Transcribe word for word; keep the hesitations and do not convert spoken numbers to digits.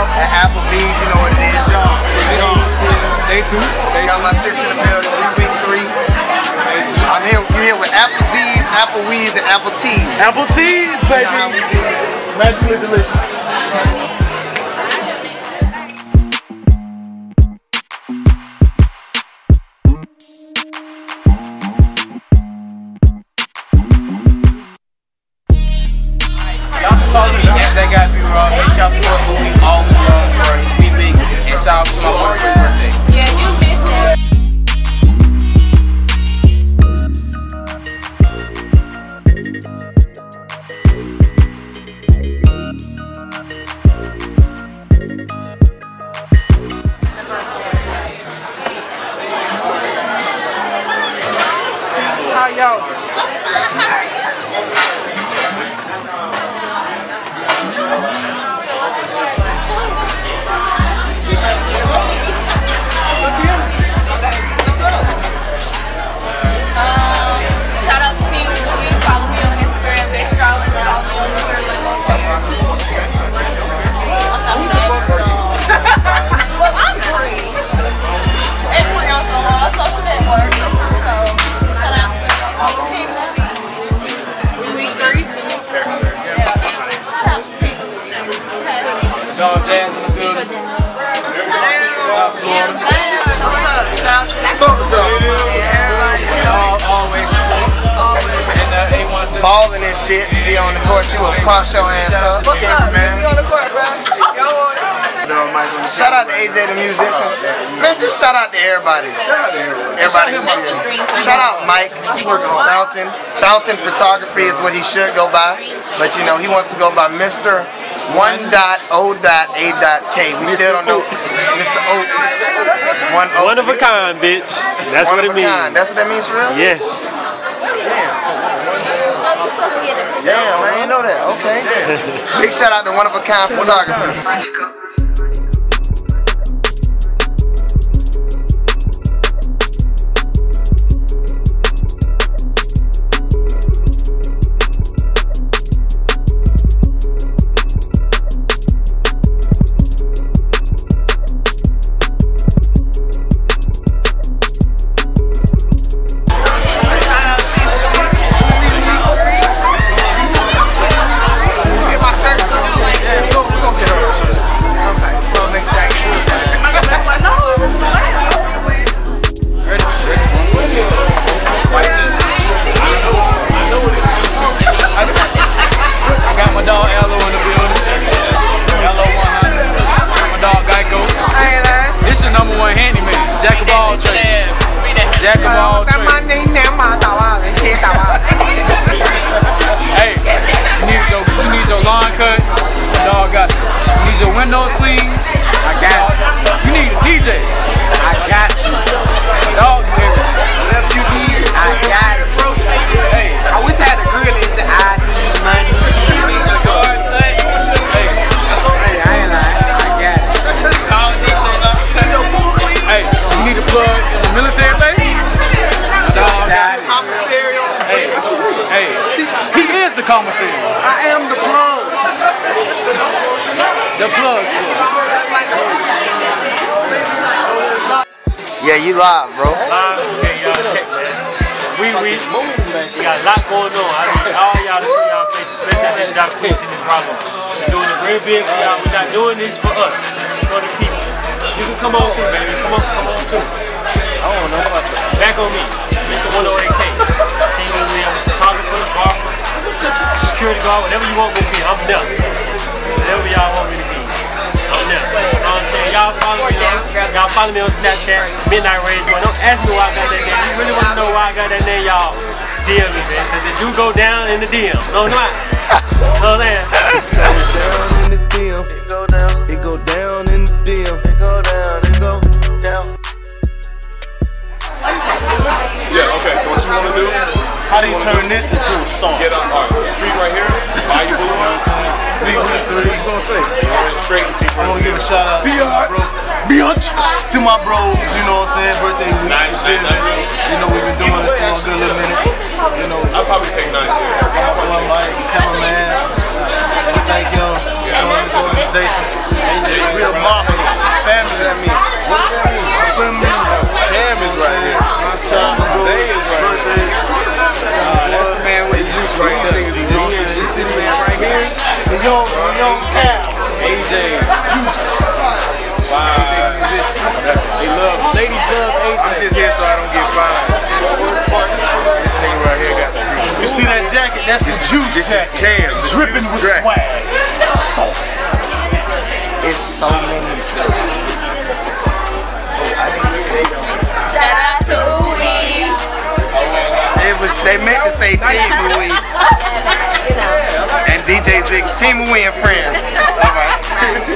at AppleBees, you know what it is. Day two. Day Got my sis in the building, WeeWeek three. I'm here, you here with AppleBees, AppleWees, and Apple Teas. Apple Teas, baby. Magically delicious. That got me wrong. Make sure y'all support MrOooWee all wrong for his WeeWeek, and shout out to my boyfriend's birthday. Yeah, you missed it. How y'all? Shout out to TeamOooWee. Follow me on Instagram. They follow me on Twitter. Well, I'm free. Everyone else on all social networks. So shout out to TeamOooWee. WeeWeek three. Yeah. Shout out to TeamOooWee. Okay. Dog Jazz in the building. South Florida. Shout out to Always support. And uh, A one Balling and shit. See on the court, she will cross your ass up. What's up? You on the court, bro? Shout out to A J the musician. Man, just shout out to everybody. Shout out to everybody. Everybody who's here. Shout out Mike Fountain. Fountain Photography is what he should go by, but you know he wants to go by Mister One dot O dot A dot K. We still don't know Mister O. One O. One of a kind, bitch. That's One what it means. Kind. That's what that means for real? Yes. Damn, man, I ain't know that. Okay. Big shout out to One of a Kind Photography. Jack of all trades. Hey, you need your, you need your lawn cut. The dog got you. You need your windows clean. I got you. You need a D J. I got you. Dog, whatever you need, I got it. Hey, I wish I had a grill and said I need money. You need your yard cut. Hey, hey, I ain't lying. I got it. Call D J. Hey, you need a plug in the military base. Dog, hey, hey, he is the commissary. I am the plug. The plug. Yeah, you live, bro. Live, okay, y'all check that. WeeWeek, we got a lot going on. I need all y'all to see y'all faces, especially at that job place in this Bravo. We're doing it real big for y'all. We're not doing this for us, it's for the people. You can come on through, baby. Come on, come on through. I don't know about that. Back on me, Mister one oh eight K. TeamOooWee, I'm a photographer, barber, security guard, whatever you want me to be, I'm there. Whatever y'all want me to be, I'm there. You know what I'm saying? Y'all follow me on, y'all follow me on Snapchat, Midnight Rage one. Don't ask me why I got that name. You really want to know why I got that name, y'all D M me, man. Because it do go down in the D M. No, no, you know what I'm saying? Down in the D M. It go down. It go down in the D M. It go down. It go down. Yeah, okay. So what you want to do? How do you turn this into a star? Get on our street right here. Valuable. You know what I'm saying? WeeWeek three. What you gonna say? Straight to I want to give a shout out to my bro. Biatch. To my bros, you know what I'm saying? Birthday week. You know we've been doing it for a good little minute. You know, I'll probably take nine years. well, Mike, cameraman, and thank y'all for this organization. That's the juice. This is Cam. Dripping with swag. Sauce. It's so many. Shout out to Ooh-Wee. It was, they meant to say TeamOooWee. And D J Zig, TeamOooWee and friends. All right.